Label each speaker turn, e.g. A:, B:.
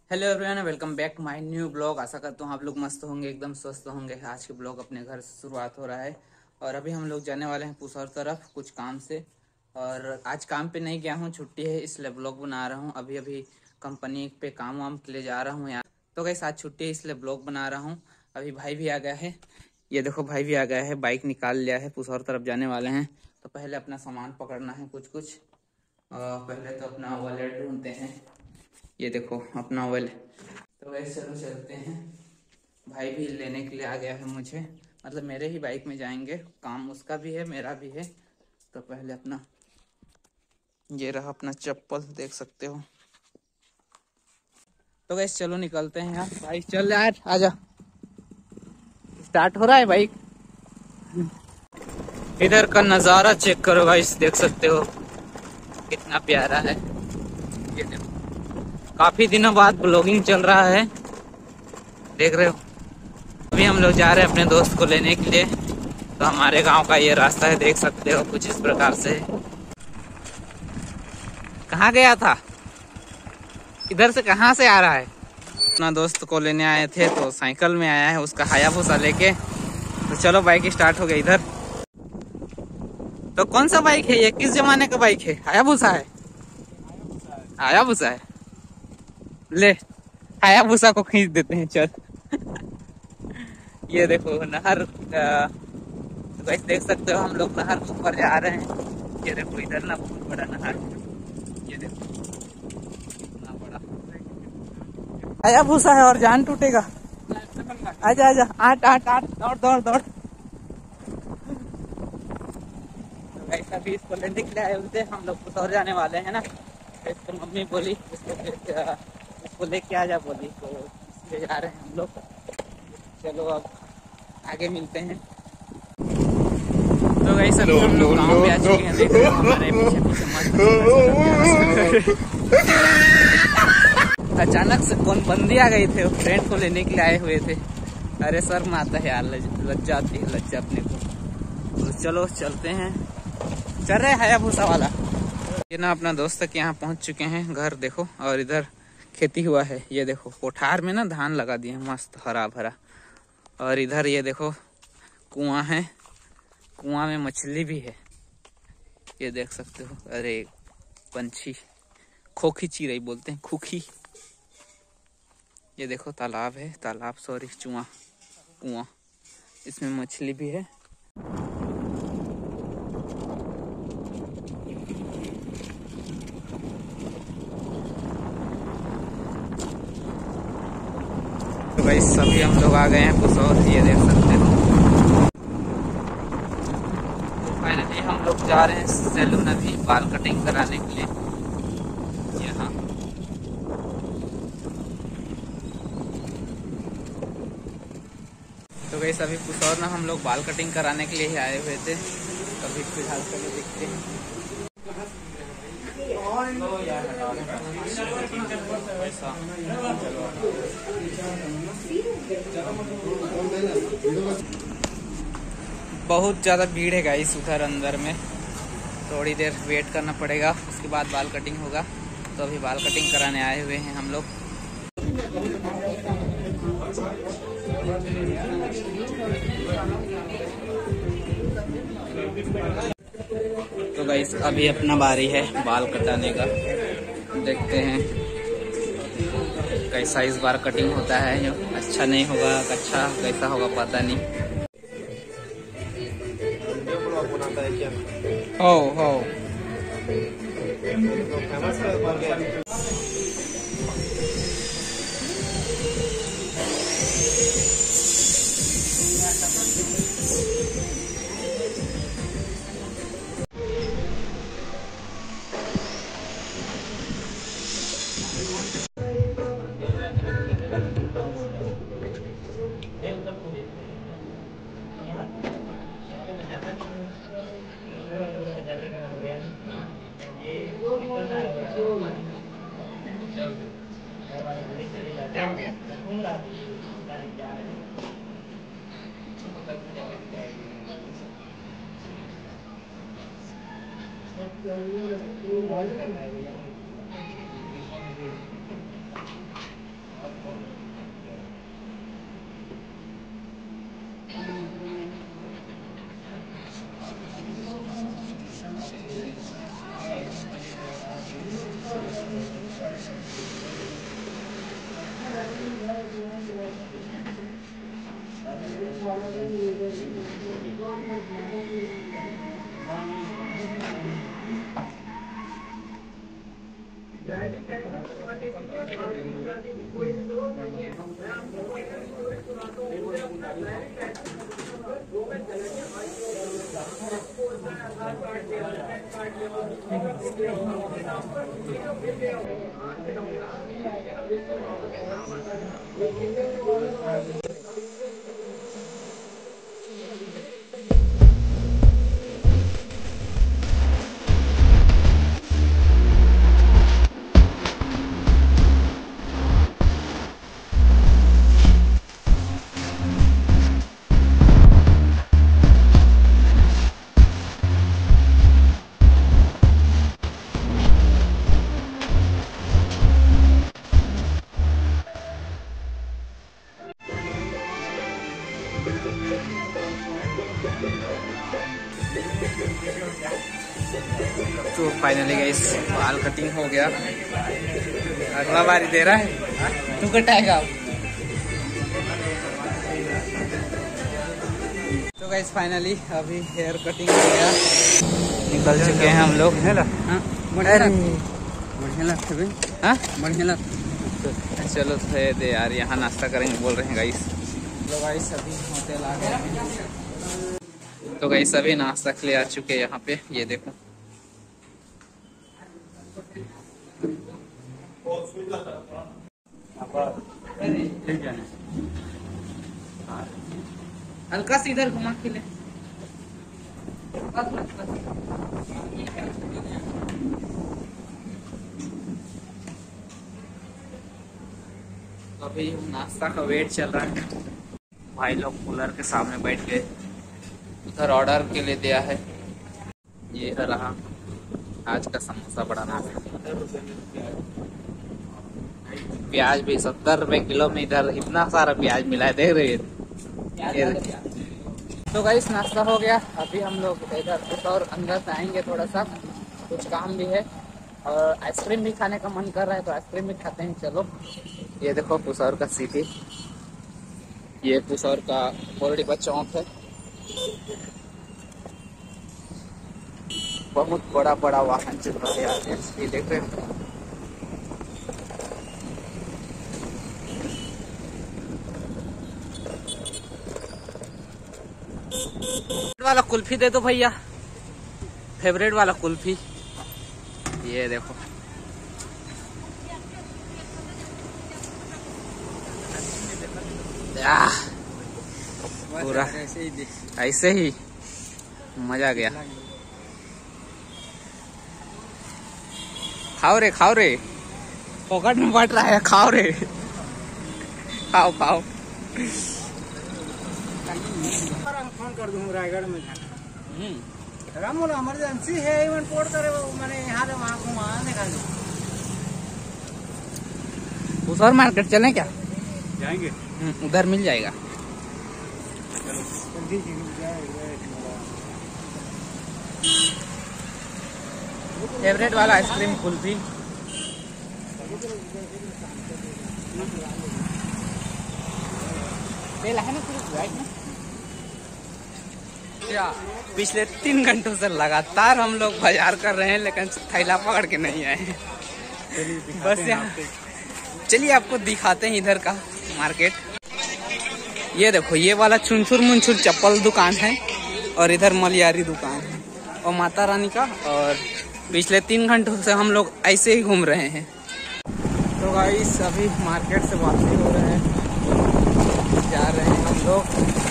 A: Hello everyone, welcome back to my new blog. आशा करता हूँ आप लोग मस्त होंगे, एकदम स्वस्थ होंगे। आज के ब्लॉग अपने घर से शुरुआत हो रहा है और अभी हम लोग जाने वाले हैं पुसौर तरफ कुछ काम से। और आज काम पे नहीं गया हूँ, छुट्टी है, इसलिए ब्लॉग बना रहा हूँ। अभी अभी कंपनी पे काम वाम के लिए जा रहा हूँ यार। तो गाइस आज छुट्टी है इसलिए ब्लॉग बना रहा हूँ। अभी भाई भी आ गया है, ये देखो भाई भी आ गया है, बाइक निकाल लिया है, पुसौर तरफ जाने वाले हैं। तो पहले अपना सामान पकड़ना है कुछ कुछ। पहले तो अपना वॉलेट ढूंढते हैं, ये देखो अपना वॉलेट। तो वैसे चलो चलते हैं। भाई भी लेने के लिए आ गया है मुझे, मतलब मेरे ही बाइक में जाएंगे, काम उसका भी है मेरा भी है। तो पहले अपना ये रहा अपना चप्पल, देख सकते हो। तो गैस चलो निकलते हैं यार, भाई चल यार आजा। स्टार्ट हो रहा है बाइक। इधर का नज़ारा चेक करो गाइस, देख सकते हो कितना प्यारा है। ये देखो काफी दिनों बाद ब्लॉगिंग चल रहा है, देख रहे हो। अभी हम लोग जा रहे हैं अपने दोस्त को लेने के लिए। तो हमारे गांव का ये रास्ता है, देख सकते हो कुछ इस प्रकार से। कहाँ गया था, इधर से कहाँ से आ रहा है। अपना दोस्त को लेने आए थे तो साइकिल में आया है, उसका हायाबुसा लेके। तो चलो बाइक स्टार्ट हो गई इधर। तो कौन सा बाइक है ये, किस जमाने का बाइक है? हायाबुसा है, हायाबुसा है। ले हायाबुसा को खींच देते हैं, चल। ये देखो नहर, तो गाइस देख सकते हो हम लोग नहर के ऊपर जा रहे हैं। ये देखो इधर ना बहुत बड़ा नहर, ये देखो कितना बड़ा। आया भूसा है और जान टूटेगा। आजा आजा, आट आट आट, दौड़ दौड़ दौड़। तो गाइस अभी इसको लेने के लिए आए हुए थे, हम लोग पुसौर जाने वाले हैं ना। तो इसको मम्मी बोली इसको लेके आ जा बोली, तो इसलिए जा रहे हैं हम लोग। चलो अब आगे मिलते हैं। तो गाइस अभी हम लोग गाँव पे आ चुके हैं, देख रहे हो हमारे पीछे पीछे मस्त। अचानक से कौन बंदी आ गई थे, फ्रेंड को लेने के लिए आए हुए थे। अरे शर्म आता है यार, लज्जा आती है, लज्जा अपने को। तो चलो चलते हैं, चल रहे हायाबुसा वाला। ये ना अपना दोस्त के यहाँ पहुंच चुके हैं, घर देखो। और इधर खेती हुआ है, ये देखो कोठार में ना धान लगा दिए मस्त हरा भरा। और इधर ये देखो कुआं है, कुआं में मछली भी है, ये देख सकते हो। अरे पंछी, खोखी चिड़ै बोलते हैं, खुखी। ये देखो तालाब है, तालाब सॉरी कुआं, कुआं, इसमें मछली भी है। तो भाई सभी हम लोग आ गए हैं पुसौर, ये देख सकते हो। फाइनली हम लोग जा रहे हैं सैलून अभी बाल कटिंग कराने के लिए यहाँ। तो भाई सभी पुसौर ना हम लोग बाल कटिंग कराने के लिए ही आए हुए थे। अभी फिलहाल चलो देखते हैं। बहुत ज़्यादा भीड़ है गाइस उधर अंदर में, थोड़ी देर वेट करना पड़ेगा, उसके बाद बाल कटिंग होगा। तो अभी बाल कटिंग कराने आए हुए हैं हम लोग। तो गाइस अभी अपना बारी है बाल कटाने का, देखते हैं कैसा इस बार कटिंग होता है। जो अच्छा नहीं होगा, अच्छा कैसा होगा पता नहीं। हो तो फाइनली गाइस बाल कटिंग हो गया। अगला बारी दे रहा है, तू कटाएगा। तो गाइस फाइनली अभी हेयर कटिंग हो गया, निकल चुके हैं हम लोग। बढ़िया चलो दे यार, यहाँ नाश्ता करेंगे बोल रहे हैं गाइस। तो गाइस अभी होटल आ गए। तो गाइस अभी नाश्ता के लिए आ चुके हैं यहाँ पे, ये देखो। हल्का सी इधर घुमा के ले। अभी नाश्ता का वेट चल रहा है। भाई लोग कूलर के सामने बैठ गए, उधर ऑर्डर के लिए दिया है। ये रहा आज का समोसा बड़ा नाश्ता। प्याज भी 70 रुपए किलो में, इधर इतना सारा प्याज मिला है, देख रहे हैं। तो गाइस नाश्ता हो गया। अभी हम लोग इधर कुछ और अंदर से आएंगे, थोड़ा सा कुछ काम भी है और आइसक्रीम भी खाने का मन कर रहा है, तो आइसक्रीम भी खाते हैं। चलो ये देखो पुसौर का सिटी, ये पुसौर का बोरडी का चौक है। बहुत बड़ा बड़ा वाहन चल रहा है यार, ये देख रहे हैं। वाला कुल्फी दे दो भैया, फेवरेट वाला कुल्फी। ये देखो पूरा ऐसे ही मजा आ गया। खाओ रे, पॉकेट में बट रहा है, खाओ रे, खाओ।
B: फोन कर दूँ रायगढ़ में जाना। इमरजेंसी है, इवन पोर्ट करे मैंने यहाँ से वहाँ घुमाने का।
A: पुसौर मार्केट चलें क्या?
B: जाएंगे,
A: उधर मिल जाएगा। फेवरेट वाला आइसक्रीम कुल्फी। पिछले 3 घंटों से लगातार हम लोग बाजार कर रहे हैं, लेकिन थैला पकड़ के नहीं आए। बस यहाँ चलिए आपको दिखाते हैं इधर का मार्केट। ये देखो, ये वाला चुनचुर मुंचुर चप्पल दुकान है और इधर मलियारी दुकान है और माता रानी का। और पिछले 3 घंटों से हम लोग ऐसे ही घूम रहे हैं। तो गाइस अभी मार्केट से वापसी हो रहे हैं, जा रहे हैं हम लोग